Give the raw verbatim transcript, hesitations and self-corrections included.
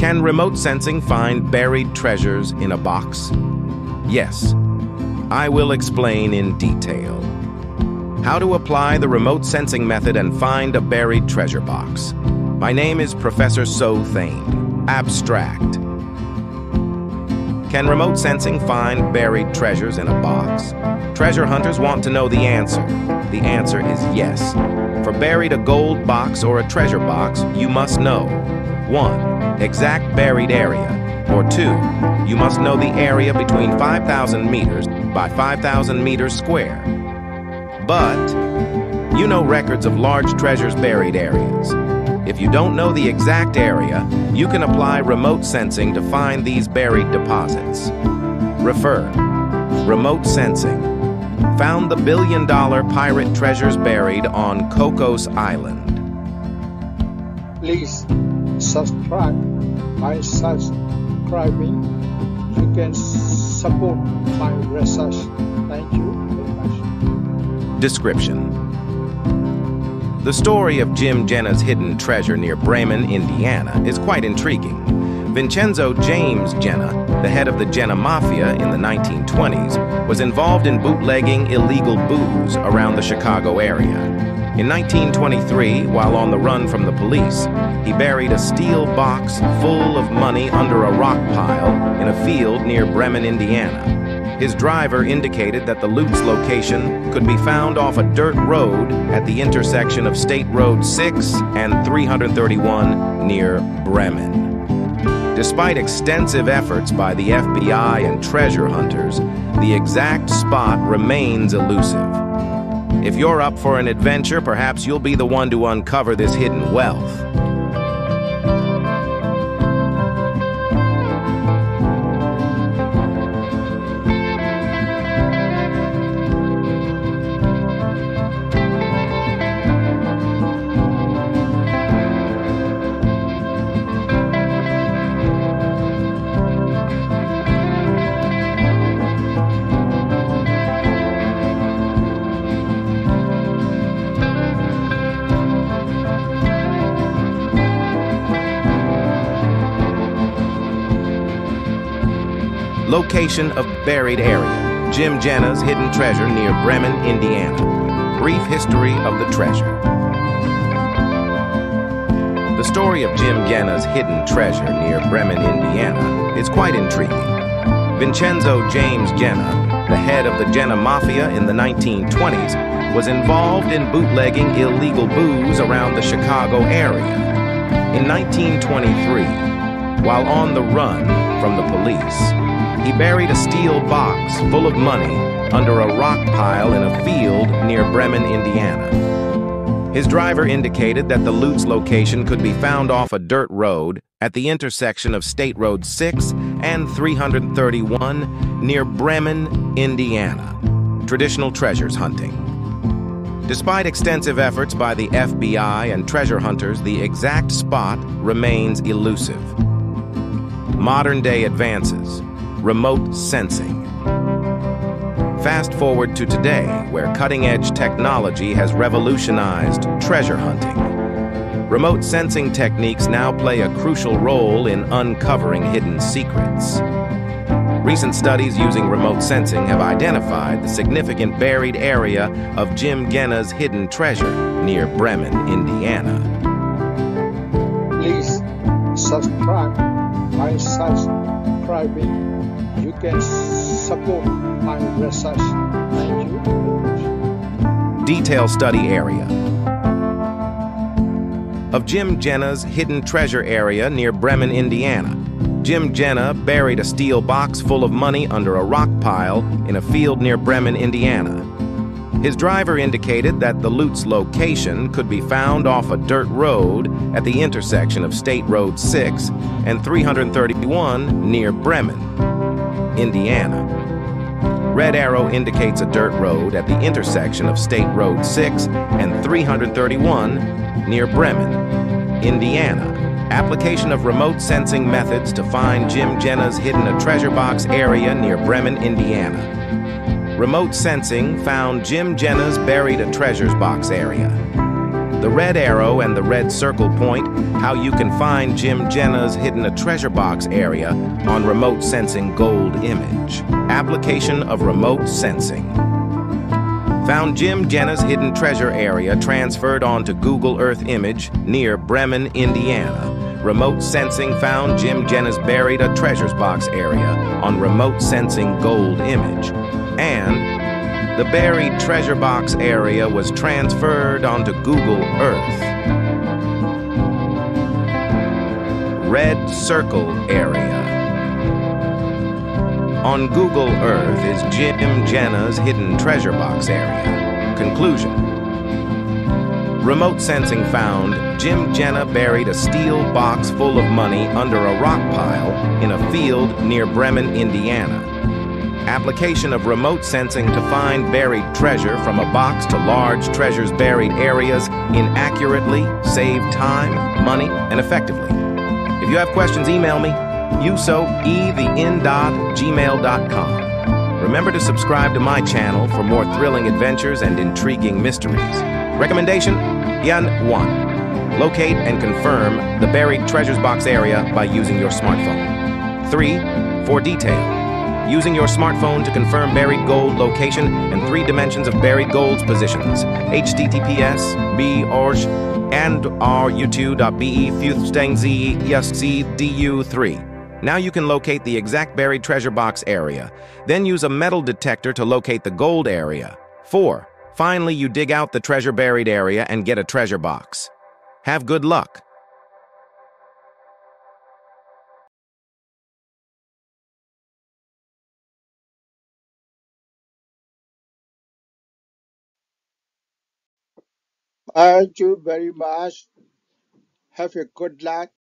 Can remote sensing find buried treasures in a box? Yes. I will explain in detail how to apply the remote sensing method and find a buried treasure box. My name is Professor So Thane. Abstract. Can remote sensing find buried treasures in a box? Treasure hunters want to know the answer. The answer is yes. For buried a gold box or a treasure box, you must know one. Exact buried area, or two. You must know the area between five thousand meters by five thousand meters square. But you know records of large treasures buried areas. If you don't know the exact area, you can apply remote sensing to find these buried deposits. Refer. Remote sensing. Found the billion-dollar pirate treasures buried on Cocos Island. Please subscribe by subscribing. You can support my research. Thank you very much. Description. The story of Jim Genna's hidden treasure near Bremen, Indiana, is quite intriguing. Vincenzo James Genna, the head of the Genna Mafia in the nineteen twenties, was involved in bootlegging illegal booze around the Chicago area. In nineteen twenty-three, while on the run from the police, he buried a steel box full of money under a rock pile in a field near Bremen, Indiana. His driver indicated that the loot's location could be found off a dirt road at the intersection of State Road six and three thirty-one near Bremen. Despite extensive efforts by the F B I and treasure hunters, the exact spot remains elusive. If you're up for an adventure, perhaps you'll be the one to uncover this hidden wealth. Location of buried area. Jim Genna's hidden treasure near Bremen, Indiana. Brief history of the treasure. The story of Jim Genna's hidden treasure near Bremen, Indiana is quite intriguing. Vincenzo James Genna, the head of the Genna Mafia in the nineteen twenties, was involved in bootlegging illegal booze around the Chicago area. In nineteen twenty-three, while on the run from the police, he buried a steel box full of money under a rock pile in a field near Bremen, Indiana. His driver indicated that the loot's location could be found off a dirt road at the intersection of State Road six and three thirty-one near Bremen, Indiana. Traditional treasures hunting. Despite extensive efforts by the F B I and treasure hunters, the exact spot remains elusive. Modern-day advances. Remote sensing. Fast forward to today, where cutting-edge technology has revolutionized treasure hunting. Remote sensing techniques now play a crucial role in uncovering hidden secrets. Recent studies using remote sensing have identified the significant buried area of Jim Genna's hidden treasure near Bremen, Indiana. Please subscribe by subscribing. You can support my research. Thank you very much. Detail study area. Of Jim Genna's hidden treasure area near Bremen, Indiana. Jim Genna buried a steel box full of money under a rock pile in a field near Bremen, Indiana. His driver indicated that the loot's location could be found off a dirt road at the intersection of State Road six and three thirty-one near Bremen, Indiana. Red arrow indicates a dirt road at the intersection of State Road six and three thirty-one near Bremen, Indiana. Application of remote sensing methods to find Jim Genna's hidden a treasure box area near Bremen, Indiana. Remote sensing found Jim Genna's buried a treasures box area. The red arrow and the red circle point how you can find Jim Genna's hidden a treasure box area on remote sensing gold image. Application of remote sensing. Found Jim Genna's hidden treasure area transferred onto Google Earth image near Bremen, Indiana. Remote sensing found Jim Genna's buried a treasures box area on remote sensing gold image. And the buried treasure box area was transferred onto Google Earth. Red circle area. On Google Earth is Jim Genna's hidden treasure box area. Conclusion. Remote sensing found Jim Genna buried a steel box full of money under a rock pile in a field near Bremen, Indiana. Application of remote sensing to find buried treasure from a box to large treasures buried areas inaccurately save time, money, and effectively. If you have questions, email me, uso e the in dot gmail dot com. Remember to subscribe to my channel for more thrilling adventures and intriguing mysteries. Recommendation, Yan one. Locate and confirm the buried treasures box area by using your smartphone. three. For detail. Using your smartphone to confirm buried gold location and three dimensions of buried gold's positions. H T T P S, B, org, and r u two dot b e fustang z c d u three. Now you can locate the exact buried treasure box area. Then use a metal detector to locate the gold area. four. Finally, you dig out the treasure buried area and get a treasure box. Have good luck. Thank you very much. Have a good luck.